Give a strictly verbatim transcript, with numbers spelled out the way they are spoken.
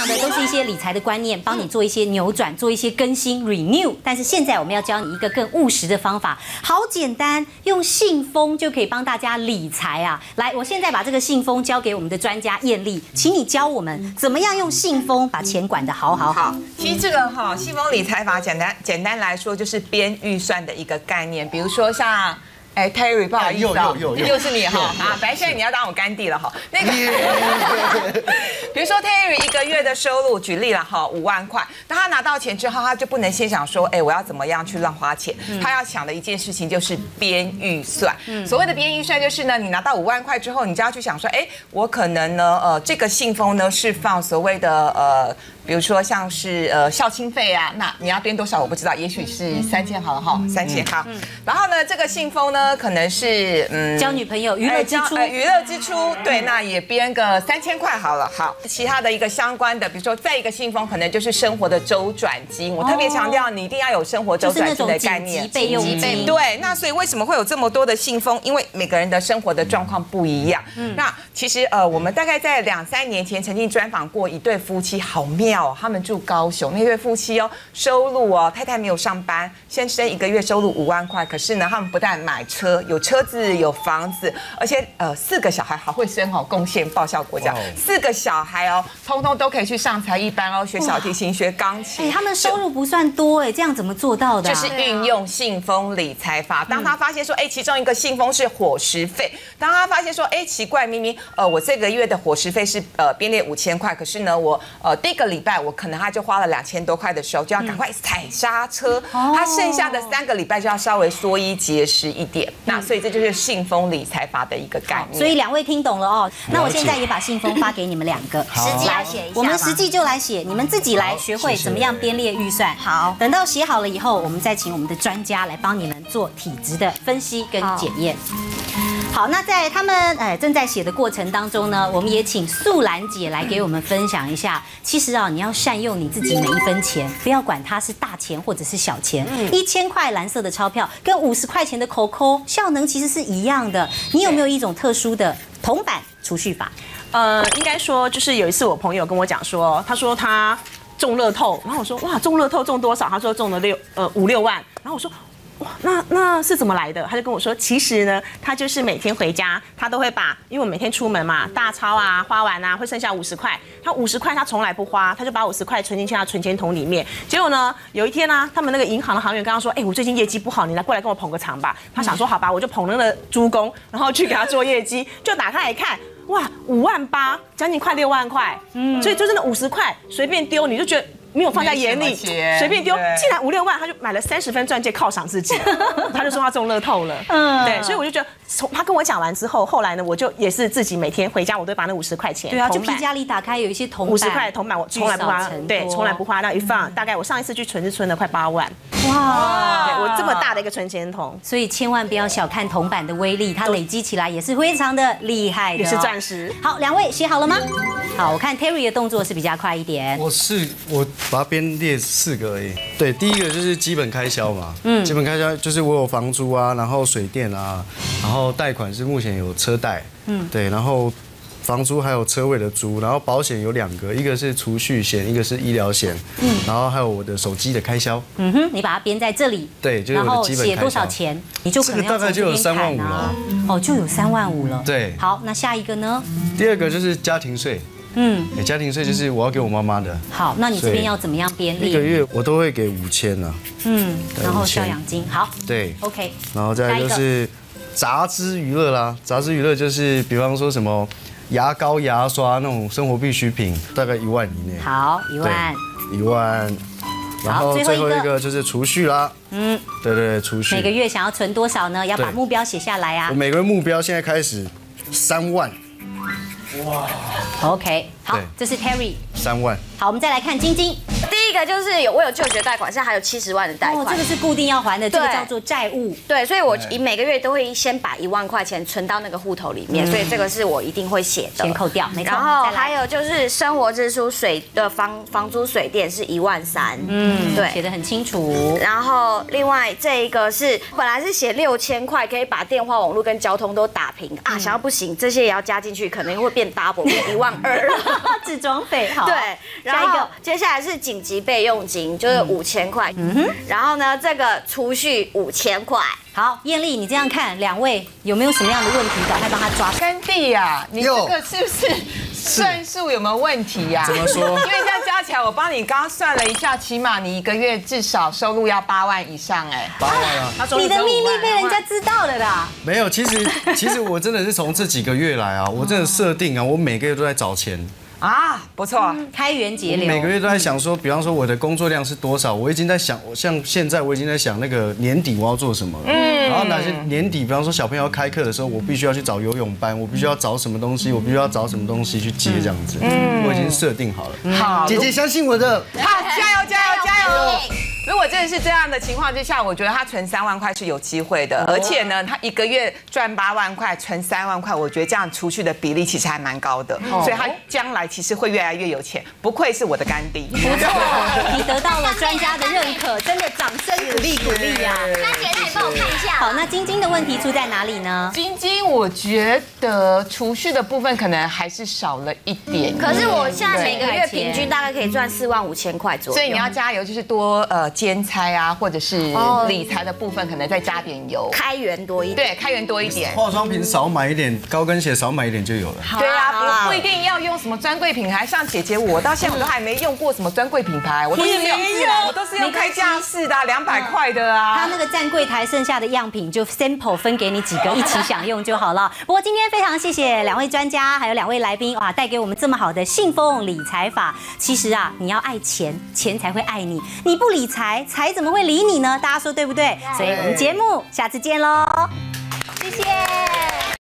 享的都是一些理财的观念，帮你做一些扭转，做一些更新 renew。但是现在我们要教你一个更务实的方法，好简单，用信封就可以帮大家理财啊！来，我现在把这个信封交给我们的专家艳丽，请你教我们怎么样用信封把钱管得好好好。 其实这个哈信封理财法，简单简单来说就是编预算的一个概念，比如说像。哎 ，Terry， 不好意思哦，又是你哈啊！本来现在你要当我干弟了哈。那个，比如说 Terry 一个月的收入，举例了哈，五万块。当他拿到钱之后，他就不能先想说，哎，我要怎么样去乱花钱？他要想的一件事情就是编预算。所谓的编预算就是呢，你拿到五万块之后，你就要去想说，哎，我可能呢，呃，这个信封呢是放所谓的呃。比如说像是呃校庆费啊，那你要编多少我不知道，也许是三千好了哈，三千好。然后呢，这个信封呢可能是嗯交女朋友娱乐支出， 娱乐支出对，那也编个三千块好了。好，其他的一个相关的，比如说再一个信封可能就是生活的周转金，我特别强调你一定要有生活周转金的概念， 备用金。 对，那所以为什么会有这么多的信封？因为每个人的生活的状况不一样。那其实呃我们大概在两三年前曾经专访过一对夫妻，好妙。他们住高雄，那对夫妻哦，收入哦，太太没有上班，先生一个月收入五万块，可是呢，他们不但买车，有车子，有房子，而且呃，四个小孩好会生哦，贡献报效国家，四个小孩哦，通通都可以去上才艺班哦，学小提琴，学钢琴。 哎，他们收入不算多哎，这样怎么做到的？ 就是运用信封理财法。当他发现说，哎，其中一个信封是伙食费，当他发现说，哎，奇怪，明明呃，我这个月的伙食费是呃编列五千块，可是呢，我呃第一个礼拜我可能他就花了两千多块的时候，就要赶快踩刹车。他剩下的三个礼拜就要稍微缩衣节食一点。那所以这就是信封理财法的一个概念。 所以两位听懂了哦。那我现在也把信封发给你们两个， 实际来写一下。 我们实际就来写，你们自己来学会怎么样编列预算。好，等到写好了以后，我们再请我们的专家来帮你们做体质的分析跟检验。好，那在他们哎正在写的过程当中呢，我们也请素兰姐来给我们分享一下。其实啊，你要善用你自己每一分钱，不要管它是大钱或者是小钱。一千块蓝色的钞票跟五十块钱的口扣效能其实是一样的。你有没有一种特殊的铜板储蓄法？ 呃，应该说就是有一次我朋友跟我讲说，他说他中乐透，然后我说哇，中乐透中多少？他说中了六呃五六万，然后我说。哇，那那是怎么来的？他就跟我说，其实呢，他就是每天回家，他都会把，因为我每天出门嘛，大钞啊花完啊，会剩下五十块，他五十块他从来不花，他就把五十块存进去他存钱筒里面。结果呢，有一天呢、啊，他们那个银行的行员跟他说，哎、欸，我最近业绩不好，你来过来跟我捧个场吧。他想说，好吧，我就捧那个猪公，然后去给他做业绩，就打开来看。哇，五万八，将近快六万块，嗯，所以就真的五十块随便丢，你就觉得。没有放在眼里，随便丢，竟然五六万，他就买了三十分钻戒犒赏自己，他就说他中乐透了，嗯，对，所以我就觉得，从他跟我讲完之后，后来呢，我就也是自己每天回家，我都把那五十块钱， 对啊，就皮夹里打开有一些铜板， 五十块铜板我从来不花，对，从来不花，那一放，大概我上一次去存是存了快八万，哇，对我这么大的一个存钱筒， 所以千万不要小看铜板的威力，它累积起来也是非常的厉害的， 也是钻石。 好，两位写好了吗？好，我看 Terry 的动作是比较快一点， 我是我。把它编列四个而已。对，第一个就是基本开销嘛，嗯，基本开销就是我有房租啊，然后水电啊，然后贷款是目前有车贷，嗯，对，然后房租还有车位的租，然后保险有两个，一个是储蓄险，一个是医疗险，嗯，然后还有我的手机的开销。嗯哼，你把它编在这里， 对，就是我的基本开销。 写多少钱，你就可能要大概就有三万五了。 哦，就有三万五了。 对。 好，那下一个呢？ 第二个就是家庭税。嗯，家庭税就是我要给我妈妈的。 好，那你这边要怎么样编列？ 一个月我都会给五千啊。嗯， 然后孝养金，好。 对 ，OK。 然后再来就是杂支娱乐啦，杂支娱乐就是比方说什么牙膏、牙刷那种生活必需品，大概一万以内。 好，一万。 一万。然后最后一个就是储蓄啦。嗯，对对，储蓄。 每个月想要存多少呢？要把目标写下来啊。 我每个月目标现在开始三万。 哇 ，OK， 好，这是 Terry 三万。 好，我们再来看晶晶。 第一一个就是有我有就学贷款，现在还有七十万的贷款， 哦，这个是固定要还的，这个叫做债务。 对，所以我每个月都会先把一万块钱存到那个户头里面，所以这个是我一定会写的， 先扣掉，没错。 然后还有就是生活支出，水的房房租、水电是一万三，嗯，对， 写得很清楚。 然后另外这一个是本来是写六千块，可以把电话、网络跟交通都打平啊，想要不行，这些也要加进去，可能会变 double， 变一万二， 置装费。好， 对，然后接下来是紧急备用金，就是五千块，嗯哼，然后呢这个储蓄五千块。 好，艳丽，你这样看，两位有没有什么样的问题？赶快帮他抓。 甘地呀，你这个是不是算术有没有问题呀？ 怎么说？ 因为这样加起来，我帮你刚刚算了一下，起码你一个月至少收入要八万以上哎。 八万啊！ 你的秘密被人家知道了啦。 没有，其实其实我真的是从这几个月来啊，我真的设定啊，我每个月都在找钱。 啊，不错， 开源节流。 每个月都在想说，比方说我的工作量是多少，我已经在想，像现在我已经在想那个年底我要做什么了。嗯。然后哪些年底，比方说小朋友要开课的时候，我必须要去找游泳班，我必须要找什么东西，我必须要找什么东西去接这样子。嗯。我已经设定好了。 好， 姐姐相信我的。 好，加油加油加油！如果真的是这样的情况之下，我觉得他存三万块是有机会的，而且呢，他一个月赚八万块，存三万块，我觉得这样储蓄的比例其实还蛮高的，所以他将来其实会越来越有钱。不愧是我的干弟， 不错，你得到了专家的认可，真的掌声鼓励鼓励呀！ 那姐，那你帮我看一下。 好，那晶晶的问题出在哪里呢？ 晶晶，我觉得储蓄的部分可能还是少了一点。 可是我现在每个月平均大概可以赚四万五千块左右， 所以你要加油，就是多呃兼差啊，或者是理财的部分，可能再加点油， 开源多一点。 对，开源多一点。 化妆品少买一点，高跟鞋少买一点就有了。 对啊，不不一定要用什么专柜品牌，像姐姐我到现在我都还没用过什么专柜品牌，我都是没有，我都是用开架式的，两百块的啊。 他那个站柜台剩下的样品就 sample 分给你几个一起享用就好了。不过今天非常谢谢两位专家，还有两位来宾，哇，带给我们这么好的信封理财法。其实啊，你要爱钱，钱才会爱你；你不理财，财怎么会理你呢？大家说对不对？所以我们节目下次见喽。